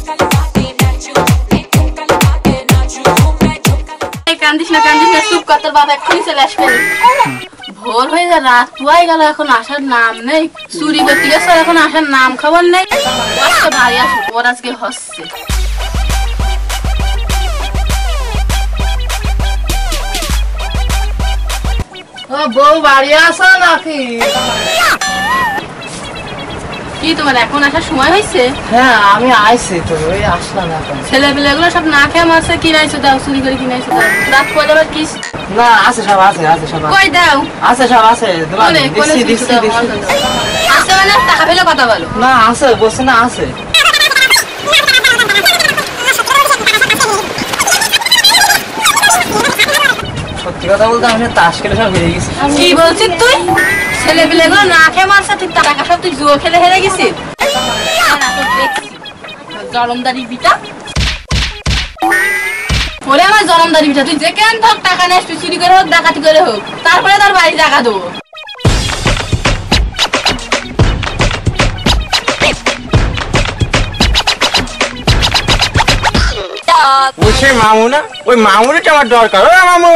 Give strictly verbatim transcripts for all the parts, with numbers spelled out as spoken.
কান্দিস না কান্দিস না চুপ কর তোর বাবা এক্ষুনি চলে আসবে ভোর হয়ে যা রাত পুয়াই গেল এখন আসার নাম নেই চুরি করতে গেছে এখন আসার নাম খবর নেই বাড়ি আসুক ওর আজকে হচ্ছে বউ বাড়ি আসা নাকি কি তোমার এখন আসার সময় হয়েছে? হ্যাঁ আমি আইছি তো ওই আসলাম এখন ছেলে পেলে এগুলো সব না খেয়ে মারছে কিনাইছো দাও চুরি করে কিনাইছো দাও রাত কয় যাবার কি না আছে সব আছে আছে সব কই দাও আছে সব আছে তোমার দিছি দিছি দিছি আছে মানে টাকা পেলে কথা বলো না আছে বসে না আছে সত্যি কথা বলতে আমি তাস খেলে সব হেরে গেছি কি বলছিস তুই ছেলে পেলে এগুলো না খেয়ে মারছে তুই টাকা সব তুই জুয়ো খেলে হেরে গেছিস জলমদারি বিটা বলে আমার জলমদারি বিটা তুই যেখান হোক টাকা নিয়ে আসবি চুরি করে হোক ডাকাতি করে হোক তারপরে তোর বাড়ি টাকা দেবো ওই সেই মামু না ওই মামুনিটা আমার দরকার ও মামু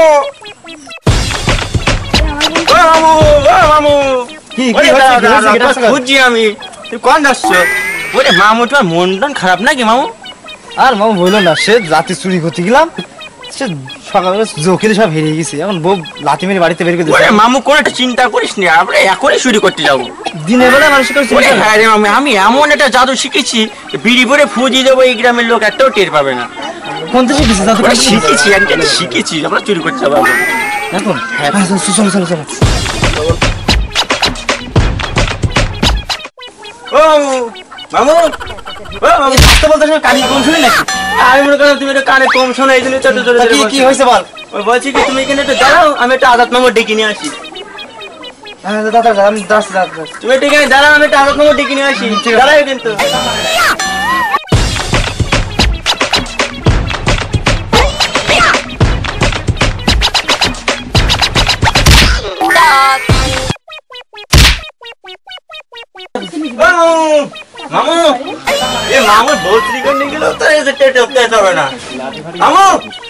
ও মামু ও মামু কি বুঝছি আমি তুই কোন যাচ্ছ ওরে মামু তোমার মন টন খারাপ নাকি মামু আর মামু বললো না সে রাতে চুরি করতে গেলাম সে সকালবেলা জোকেলে সব হেরিয়ে গেছে এখন বউ লাথি মেরে বাড়িতে বের করে ওরে মামু কোনো একটা চিন্তা করিস নি আমরা এখনই চুরি করতে যাবো দিনের বেলা মানুষের কাছে ওরে হ্যাঁ রে মামু আমি এমন একটা জাদু শিখেছি বিড়ি ভরে ফুজিয়ে দেবো এই গ্রামের লোক একটাও টের পাবে না কোন থেকে শিখেছিস জাদু ওরে শিখেছি একটা শিখেছি আমরা চুরি করতে যাবো এখন হ্যাঁ চলো চলো চলো ও মামু ও মামু আসতে বলতে কানে কম শুনি নাকি আমি মনে করলাম তুমি একটু কানে কম শোনো এই জন্য ছোট ছোট কি কি হয়েছে বল ওই বলছি কি তুমি এখানে একটু দাঁড়াও আমি একটা আজাদ নম্বর ডেকে নিয়ে আসি হ্যাঁ দাদা আমি দাঁড়াচ্ছি দাঁড়াচ্ছি তুমি একটু এখানে দাঁড়াও আমি একটা আজাদ নম্বর ডেকে নিয়ে আসি দাঁড়াও কিন্তু মামু এ মামু বহুত রিকন নিয়ে গেল তো এই যে টেটে উঠতে হবে না মামু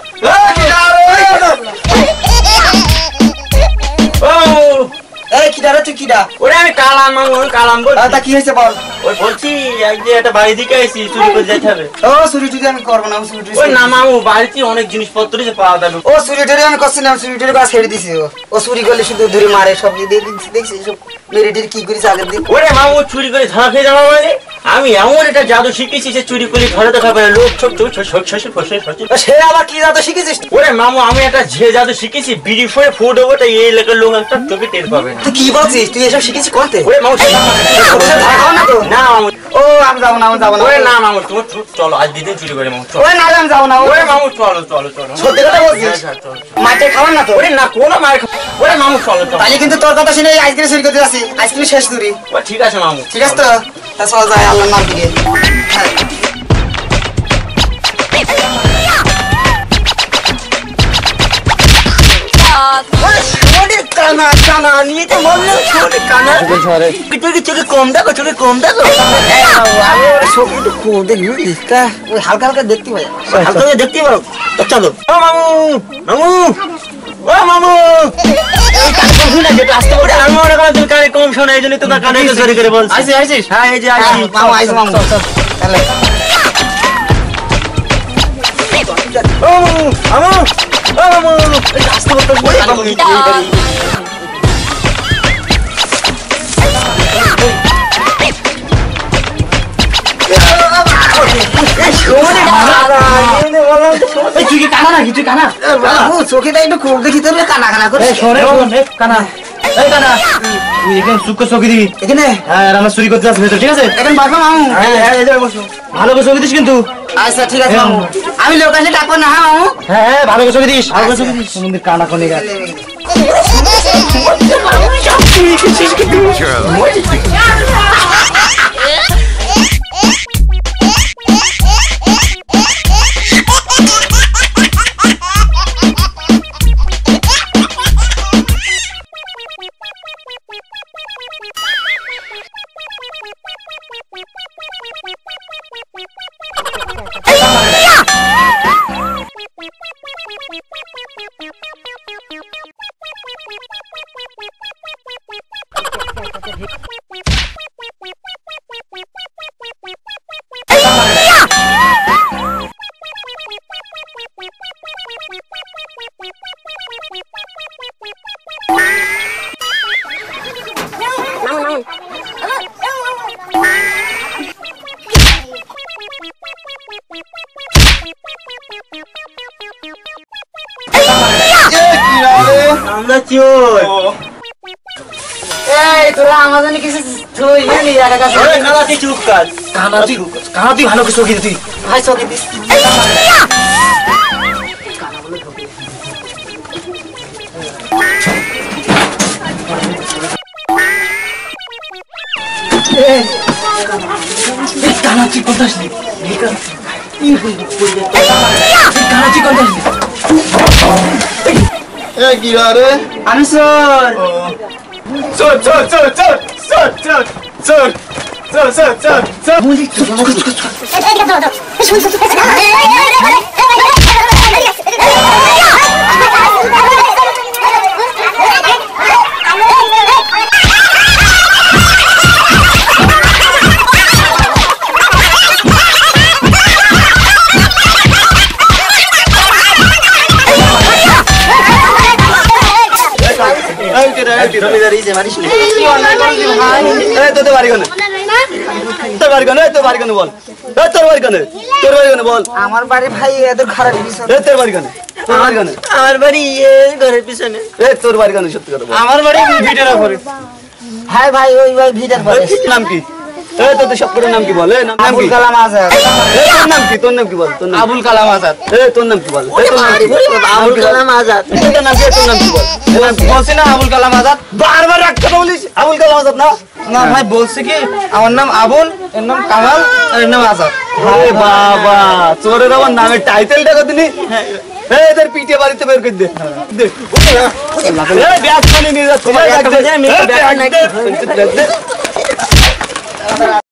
এই কিডা রে তুই কিডা ওরে আমি কালাম মামু কালাম বল তা কি হয়েছে বল ওই বলছি এক যে একটা বাড়ি দিকে আইছি চুরি করে যেতে হবে ও চুরি টুরি আমি করবো না চুরি টুরি ওই না মামু বাড়িতে অনেক জিনিসপত্র যে পাওয়া যাবে ও চুরি টুরি আমি করছি না চুরি টুরি কাজ ছেড়ে দিছি ও ও চুরি করলে শুধু ধরে মারে সব দিয়ে দিচ্ছি দেখছি সব মেরে টেরে কি করিস আগের দিন ওরে মামু চুরি করে ধরা খেয়ে যাওয়া মানে আমি এমন একটা জাদু শিখেছি যে চুরি করে ঘরে দেখা পারে লোক ছোট ছোট শশী ফসে সে আবার কি জাদু শিখেছিস ওরে মামু আমি একটা যে জাদু শিখেছি বিড়ি ফোড়ে ফুট দেবো তাই এই এলাকার লোক একটা তোকে টের পাবে না তুই কি বলছিস তুই এসব শিখেছিস কোনতে ওরে মামু না তো না মামু ও আমি যাবো না আমি যাবো না ওরে না মামু তুমি চলো আজ দিদিন চুরি করে মামু ওরে না আমি যাবো না ওরে মামু চলো চলো চলো সত্যি কথা বলছিস মাঠে খাবার না তো ওরে না কোনো মার ওরে মামু চলো চলো তাহলে কিন্তু তোর কথা শুনে আইসক্রিম চুরি করতে যাচ্ছি আইসক্রিম শেষ চুরি ও ঠিক আছে মামু ঠিক আছে তো তা চল যাই আল্লাহর নাম দিয়ে কানা কানা নিয়ে তো বললো ছোট কানা চোখে চোখে কম দেখো চোখে কম দেখো ওই হালকা হালকা দেখতে পাই হালকা দেখতে পারো তো চলো ও মামু মামু ও মামু আসতে পারে আমি মনে করলাম তুমি কানে কম শোনা এই জন্য তোমার কানে চুরি করে বলছি আইসিস আইসিস হ্যাঁ এই যে আইসি মামু আইস মামু তাহলে ও মামু মামু ও মামু আসতে বলতে মামু চোখে একটু খুব দেখি তোর কানা কানা করে কানা এই কানা তুই এখানে চুক্ক চোখে দিবি এখানে হ্যাঁ আমরা চুরি করতে যাচ্ছি ভেতর ঠিক আছে এখন বাবা মামু ভালো করে চোখে দিস কিন্তু আচ্ছা ঠিক আছে মামু আমি লোক আসলে ডাকবো না হ্যাঁ মামু হ্যাঁ হ্যাঁ ভালো করে চোখে দিস ভালো করে চোখে দিস মন্দির কানা কোনে গা We'll be right back. যাচ্ছি ওই এই তোরা আমাদের কিছু তুই এলি একা কাছে ওরে কালা তুই চুপ কর কানা তুই কানা তুই ভালো কিছু তুই ভাই চকে দিস কানা তুই কোথায় আসলি কানা তুই কোথায় আসলি এ কি রে আমি স্যার চল চল চল চল চল চল চল চল চল চল চল জমিদার এই যে মারিস নি কি অন্যায় করলি ভাই এই তোদের বাড়ি কোনে তোর বাড়ি কোনে তোর বাড়ি কোনে বল এই তোর বাড়ি কোনে তোর বাড়ি কোনে বল আমার বাড়ি ভাই এত খারাপ বিষয় এই তোর বাড়ি কোনে তোর বাড়ি কোনে আমার বাড়ি এই ঘরের পিছনে এই তোর বাড়ি কোনে সত্যি কথা বল আমার বাড়ি ভিটের উপরে হ্যাঁ ভাই ওই ভাই ভিটার পরে এই নাম কি এই তোদের সব করে নাম কি বল এই নাম নাম আবুল কি কালাম আজাদ এই তোর নাম কি তোর নাম কি বল তোর নাম আবুল কালাম আজাদ এই তোর নাম কি বল এই তোর নাম কি আবুল কালাম আজাদ তোর নাম কি তোর নাম কি বল এই নাম কি বলছি না আবুল কালাম আজাদ বারবার রাখতে বলিস আবুল কালাম আজাদ না না ভাই বলছি কি আমার নাম আবুল এর নাম কামাল আর এর নাম আজাদ আরে বাবা তোরের আমার নামের টাইটেলটা কত নি এই এদের পিঠে বাড়িতে বের করে দে দে এই ব্যাগ পানি নিয়ে যা তোমার তোমার ব্যাগটা নিয়ে আমি একটা ব্যাগ নাকি? ব্যাগ দে